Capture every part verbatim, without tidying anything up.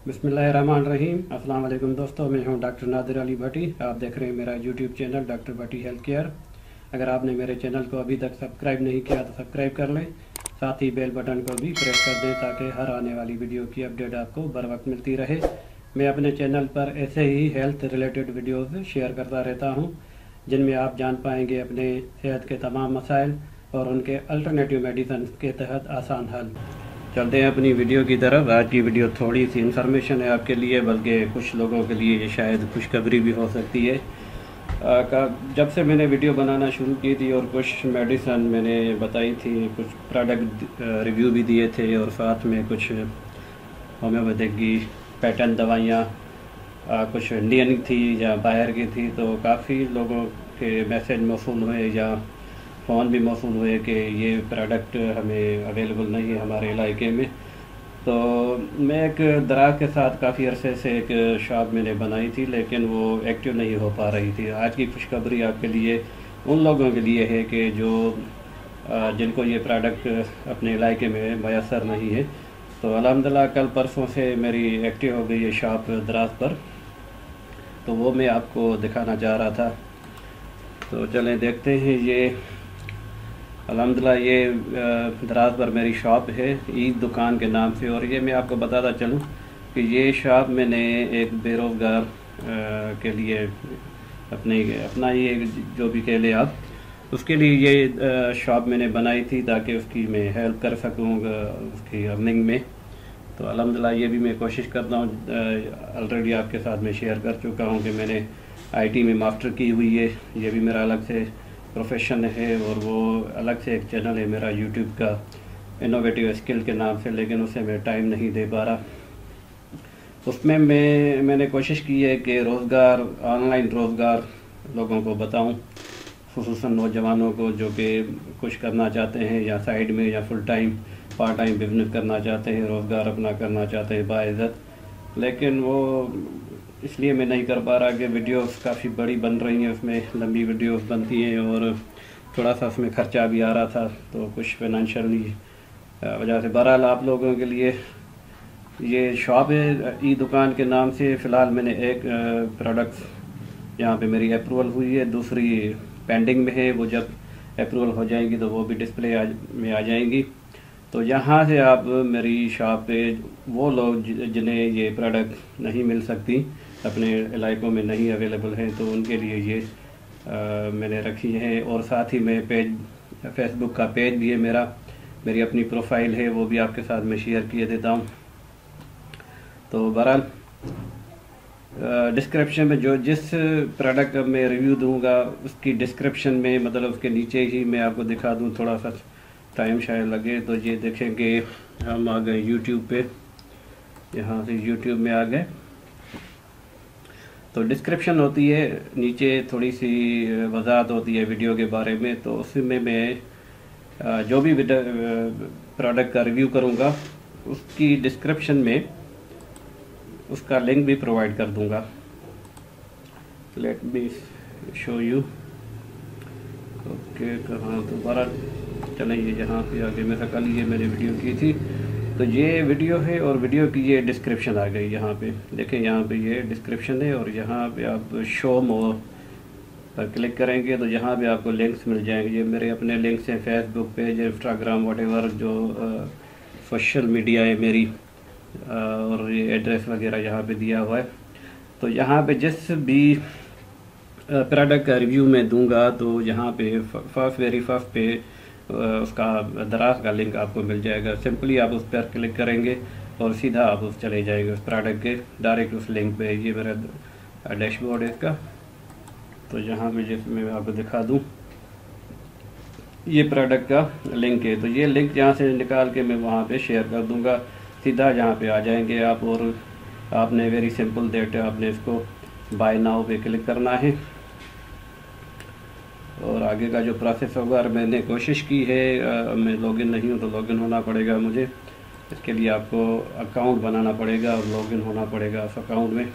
बिस्मिल्लाहिर्रहमानिर्रहीम। अस्सलाम वालेकुम दोस्तों, मैं हूं डॉक्टर नादिर अली भट्टी। आप देख रहे हैं मेरा YouTube channel doctor Bhatti health care. अगर आपने मेरे चैनल को अभी तक सब्सक्राइब नहीं किया तो सब्सक्राइब कर लें, साथ ही बेल बटन को भी प्रेस कर दें ताकि हर आने वाली वीडियो की अपडेट आपको बर वक्त मिलती रहे। मैं अपने चैनल पर ऐसे ही हेल्थ रिलेटेड वीडियोज़ शेयर करता रहता हूँ जिनमें आप जान पाएंगे अपने सेहत के तमाम मसाइल और उनके अल्टरनेटिव मेडिसिन के तहत आसान हल। चलते हैं अपनी वीडियो की तरफ। आज की वीडियो थोड़ी सी इन्फॉर्मेशन है आपके लिए, बल्कि कुछ लोगों के लिए ये शायद खुशखबरी भी हो सकती है। आ, का जब से मैंने वीडियो बनाना शुरू की थी और कुछ मेडिसिन मैंने बताई थी, कुछ प्रोडक्ट रिव्यू भी दिए थे और साथ में कुछ होम्योपैथिक की पैटर्न दवाइयाँ कुछ इंडियन थी या बाहर की थी, तो काफ़ी लोगों के मैसेज मौसूल हुए या फ़ोन भी मौसूल हुए कि ये प्रोडक्ट हमें अवेलेबल नहीं है हमारे इलाके में। तो मैं एक दराज के साथ काफ़ी अरसे से एक शॉप मैंने बनाई थी, लेकिन वो एक्टिव नहीं हो पा रही थी। आज की खुशखबरी आपके लिए उन लोगों के लिए है कि जो जिनको ये प्रोडक्ट अपने इलाके में मैसर नहीं है। तो अल्हम्दुलिल्लाह कल परसों से मेरी एक्टिव हो गई है शॉप दराज पर, तो वो मैं आपको दिखाना चाह रहा था। तो चलें देखते हैं। ये अल्हम्दुलिल्लाह ये दराज पर मेरी शॉप है, ईद दुकान के नाम से। और ये मैं आपको बताता चलूँ कि ये शॉप मैंने एक बेरोज़गार के लिए अपने अपना ये जो भी कह ले आप, उसके लिए ये शॉप मैंने बनाई थी ताकि उसकी मैं हेल्प कर सकूँ उसकी अर्निंग में। तो अल्हम्दुलिल्लाह ये भी मैं कोशिश करता हूँ। ऑलरेडी आपके साथ मैं शेयर कर चुका हूँ कि मैंने आईटी में मास्टर की हुई है। ये भी मेरा अलग से प्रोफेशन है और वो अलग से एक चैनल है मेरा यूट्यूब का, इनोवेटिव स्किल के नाम से, लेकिन उसे मैं टाइम नहीं दे पा रहा। उसमें मैं मैंने कोशिश की है कि रोज़गार, ऑनलाइन रोज़गार लोगों को बताऊं, खुसूसन नौजवानों को जो कि कुछ करना चाहते हैं या साइड में या full time part time business करना चाहते हैं, रोज़गार अपना करना चाहते हैं बाइज़्ज़त। लेकिन वो इसलिए मैं नहीं कर पा रहा कि वीडियोस काफ़ी बड़ी बन रही हैं, उसमें लंबी वीडियोस बनती हैं और थोड़ा सा उसमें ख़र्चा भी आ रहा था, तो कुछ फाइनेंशियली वजह से। बहरहाल आप लोगों के लिए ये शॉप है ई दुकान के नाम से। फ़िलहाल मैंने एक प्रोडक्ट्स यहाँ पे मेरी अप्रूवल हुई है, दूसरी पेंडिंग में है। वो जब अप्रूवल हो जाएंगी तो वो भी डिस्प्ले आ, में आ जाएंगी। तो यहाँ से आप मेरी शॉप पे वो लोग जिन्हें ये प्रोडक्ट नहीं मिल सकती, अपने इलाकों में नहीं अवेलेबल हैं, तो उनके लिए ये आ, मैंने रखी है। और साथ ही मैं पेज, फेसबुक का पेज भी है मेरा, मेरी अपनी प्रोफाइल है, वो भी आपके साथ मैं शेयर किए देता हूँ। तो बहरहाल डिस्क्रिप्शन में जो जिस प्रोडक्ट मैं रिव्यू दूंगा उसकी डिस्क्रिप्शन में, मतलब उसके नीचे ही मैं आपको दिखा दूँ, थोड़ा सा टाइम शायद लगे। तो ये देखेंगे हम आ गए यूट्यूब पे, यहाँ से यूट्यूब में आ गए। तो डिस्क्रिप्शन होती है नीचे, थोड़ी सी वजाहत होती है वीडियो के बारे में। तो उसमें मैं जो भी प्रोडक्ट का रिव्यू करूँगा उसकी डिस्क्रिप्शन में उसका लिंक भी प्रोवाइड कर दूँगा। Let me show you. Okay, कहाँ दोबारा चलें, ये जहाँ पे आगे मेरा कल ये मैंने वीडियो की थी, तो ये वीडियो है और वीडियो की ये डिस्क्रिप्शन आ गई। यहाँ पे देखें, यहाँ पे ये डिस्क्रिप्शन है और यहाँ पे आप शो मोर पर क्लिक करेंगे तो यहाँ पे आपको लिंक्स मिल जाएंगे। ये मेरे अपने लिंक्स हैं, फेसबुक पेज, इंस्टाग्राम, व्हाटएवर जो सोशल मीडिया है मेरी, आ, और ये एड्रेस वगैरह यहाँ पे दिया हुआ है। तो यहाँ पे जिस भी प्रोडक्ट का रिव्यू मैं दूँगा तो यहाँ पे फर्स्ट वेरी फर्स्ट पे उसका दराज का लिंक आपको मिल जाएगा। सिंपली आप उस पर क्लिक करेंगे और सीधा आप उस चले जाएंगे उस प्रोडक्ट के डायरेक्ट उस लिंक पे। ये मेरा डैशबोर्ड है इसका। तो यहाँ पे जिसमें मैं आपको दिखा दूँ, ये प्रोडक्ट का लिंक है। तो ये लिंक यहाँ से निकाल के मैं वहाँ पे शेयर कर दूँगा, सीधा यहाँ पे आ जाएंगे आप। और आपने वेरी सिंपल दैट आपने इसको बाय नाउ पे क्लिक करना है और आगे का जो प्रोसेस होगा, और मैंने कोशिश की है, आ, मैं लॉगिन नहीं हूँ तो लॉगिन होना पड़ेगा मुझे। इसके लिए आपको अकाउंट बनाना पड़ेगा और लॉगिन होना पड़ेगा उस अकाउंट में।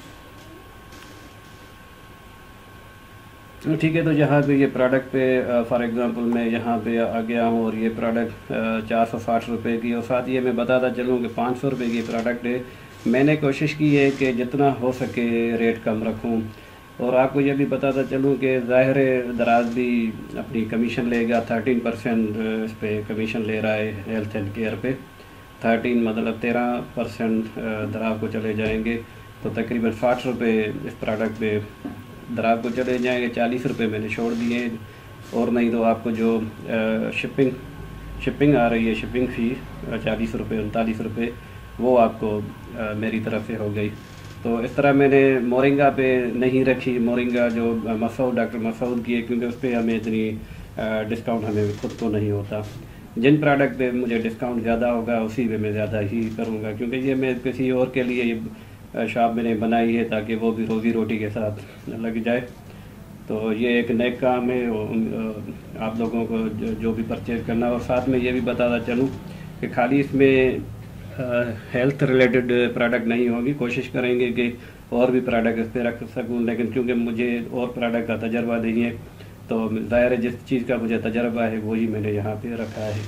तो ठीक है, तो यहाँ पे ये प्रोडक्ट पे फॉर एग्ज़ाम्पल मैं यहाँ पे आ गया हूँ और ये प्रोडक्ट चार सौ साठ रुपये की, और साथ ये मैं बताता चलूँ कि पाँच सौ रुपये की प्रोडक्ट है मैंने कोशिश की है कि जितना हो सके रेट कम रखूं, और आपको ये भी बताता चलूं कि ज़ाहिर है दराज भी अपनी कमीशन लेगा, थर्टीन परसेंट इस पर कमीशन ले रहा है हेल्थ एंड केयर पे। थर्टीन मतलब तेरह परसेंट दराज को चले जाएंगे, तो तकरीबन साठ रुपये इस प्रोडक्ट पे दराज को चले जाएंगे। चालीस रुपये मैंने छोड़ दिए, और नहीं तो आपको जो शिपिंग शिपिंग आ रही है, शिपिंग फ़ी चालीस रुपये उनतालीस रुपये वो आपको आ, मेरी तरफ से हो गई। तो इस तरह मैंने मोरिंगा पे नहीं रखी, मोरिंगा जो मसूद डॉक्टर मसूद की है, क्योंकि उस पर हमें इतनी डिस्काउंट हमें खुद को नहीं होता। जिन प्रोडक्ट पे मुझे डिस्काउंट ज़्यादा होगा उसी पे मैं ज़्यादा ही करूँगा, क्योंकि ये मैं किसी और के लिए ये शॉप मैंने बनाई है ताकि वो भी रोज़ी रोटी के साथ लग जाए। तो ये एक नए काम है आप लोगों को जो, जो भी परचेज़ करना। और साथ में ये भी बताता चलूँ कि खाली इसमें हेल्थ रिलेटेड प्रोडक्ट नहीं होगी, कोशिश करेंगे कि और भी प्रोडक्ट इस पर रख सकूँ, लेकिन क्योंकि मुझे और प्रोडक्ट का तजर्बा नहीं है, तो ज़ाहिर है जिस चीज़ का मुझे तजर्बा है वही मैंने यहाँ पे रखा है।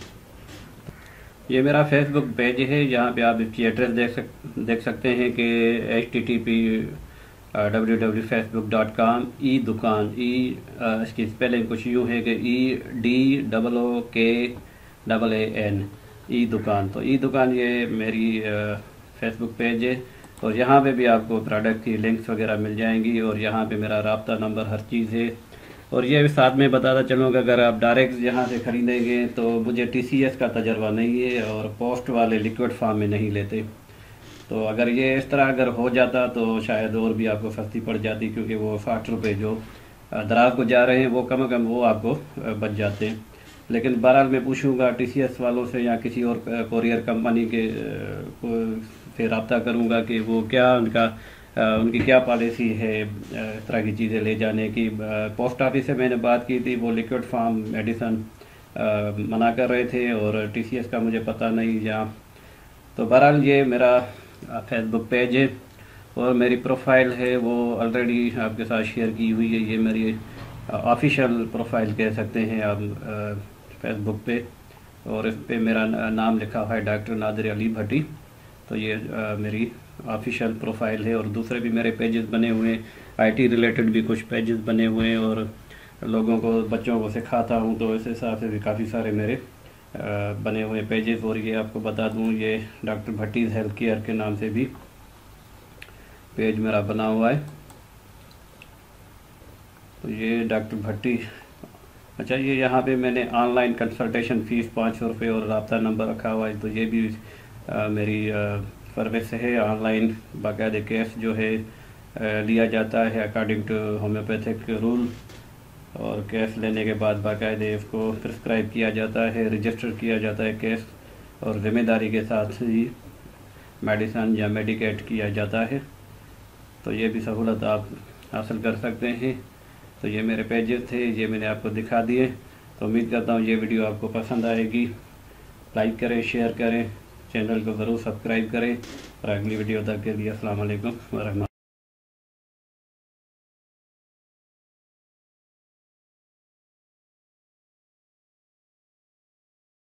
ये मेरा फेसबुक पेज है, यहाँ पे आप इसकी एड्रेस देख सक देख सकते हैं कि H T T P W W Facebook dot com e दुकान, ई इसकी स्पेलिंग कुछ यूँ है कि ई डी डबल ओ के डबल ए एन, ई दुकान। तो ई दुकान ये मेरी फेसबुक पेज है, और यहाँ पे भी आपको प्रोडक्ट की लिंक्स वगैरह मिल जाएंगी, और यहाँ पे मेरा राब्ता नंबर हर चीज़ है। और ये साथ में बताता चलूँ कि अगर आप डायरेक्ट यहाँ से ख़रीदेंगे तो मुझे टी सी एस का तजर्बा नहीं है, और पोस्ट वाले लिक्विड फार्म में नहीं लेते। तो अगर ये इस तरह अगर हो जाता तो शायद और भी आपको सस्ती पड़ जाती, क्योंकि वो साठ रुपये जो दराज को जा रहे हैं वो कम कम वो आपको बच जाते हैं। लेकिन बहरहाल मैं पूछूंगा टी सी एस वालों से या किसी और कोरियर कंपनी के को से रब्ता करूंगा कि वो क्या उनका उनकी क्या पॉलिसी है इस तरह की चीज़ें ले जाने की। पोस्ट ऑफिस से मैंने बात की थी, वो लिक्विड फार्म मेडिसन मना कर रहे थे, और टी सी एस का मुझे पता नहीं जहाँ। तो बहरहाल ये मेरा फेसबुक पेज है, और मेरी प्रोफाइल है वो ऑलरेडी आपके साथ शेयर की हुई है। ये मेरी ऑफिशियल प्रोफाइल कह सकते हैं आप फेसबुक पे, और इस पे मेरा नाम लिखा हुआ है डॉक्टर नादिर अली भट्टी। तो ये आ, मेरी ऑफिशियल प्रोफाइल है, और दूसरे भी मेरे पेजेस बने हुए हैं, आईटी रिलेटेड भी कुछ पेजेस बने हुए हैं, और लोगों को बच्चों को सिखाता हूँ, तो इस हिसाब से भी काफ़ी सारे मेरे आ, बने हुए पेजेस। और ये आपको बता दूँ, ये डॉक्टर भट्टीज़ हेल्थ केयर के नाम से भी पेज मेरा बना हुआ है। तो ये डॉक्टर भट्टी, अच्छा ये यहाँ पे मैंने ऑनलाइन कंसल्टेशन फ़ीस पाँच सौ रुपये और रब्ता नंबर रखा हुआ है। तो ये भी आ, मेरी सर्विस है, ऑनलाइन बाकायदा केस जो है आ, लिया जाता है अकॉर्डिंग टू होम्योपैथिक रूल, और केस लेने के बाद बाकायदा इसको प्रिस्क्राइब किया जाता है, रजिस्टर किया जाता है केस, और ज़िम्मेदारी के साथ ही मेडिसन या मेडिकेट किया जाता है। तो ये भी सहूलत आप हासिल कर सकते हैं। तो ये मेरे पेजेस थे, ये मैंने आपको दिखा दिए। तो उम्मीद करता हूँ ये वीडियो आपको पसंद आएगी। लाइक करें, शेयर करें, चैनल को ज़रूर सब्सक्राइब करें, और अगली वीडियो तक के लिए अस्सलाम वालेकुम व रहमतुल्लाह।